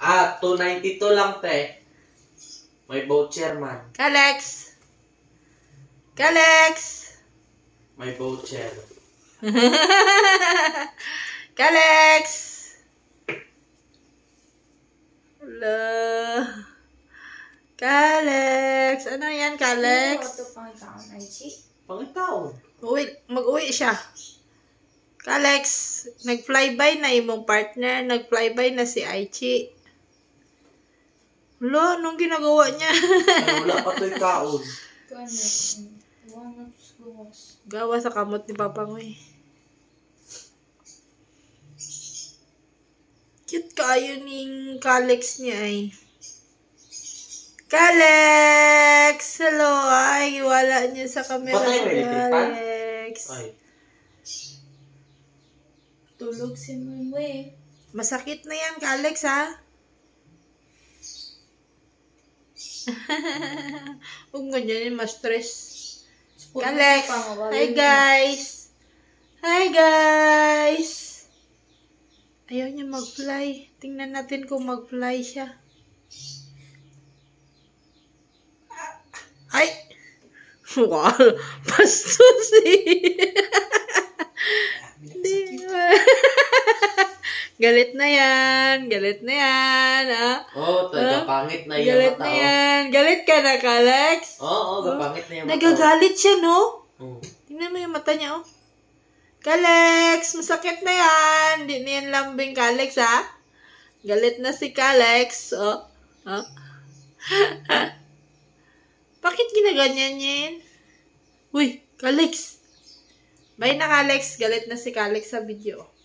Ah, 292 lang, te. May voucher man. Kalex! Kalex! May voucher. Kalex! Hello. Kalex! Ano yan, Kalex? Pangitaon. Mag-uwi siya. Kalex, nag-flyby na imong partner. Nag-flyby na si Aichi. Wala, anong ginagawa niya? Ay, wala pa to'y kaon. Gawa sa kamot ni Papa Ngoy. Cute kayo ning Kalex niya ay. Kalex! Hello! Ay, wala niya sa camera. Patay mo electric pan? Kalex. Ay. Tulog si Mumwe. Masakit na yan, Kalex, ha? Huwag ganyan yung ma-stress. Kalex! Hi, guys! Hi, guys! Ayaw niya mag-fly. Tingnan natin kung mag-fly siya. Ay! Wow! Bastos eh! Galit na yan. Galit na yan. Ha? Oh, gapangit na yung Galit mata. na yan. Galit ka na, Kalex? Oo, gapangit na yung mata. Nagagalit siya, no? Oh. Tingnan mo yung mata niya, oh. Kalex, masakit na yan. Hindi na yan lambing, Kalex, ha? Galit na si Kalex. Oh. Oh. Bakit ginaganyan niya yan? Uy, Kalex. Bye na, Kalex. Galit na si Kalex sa video.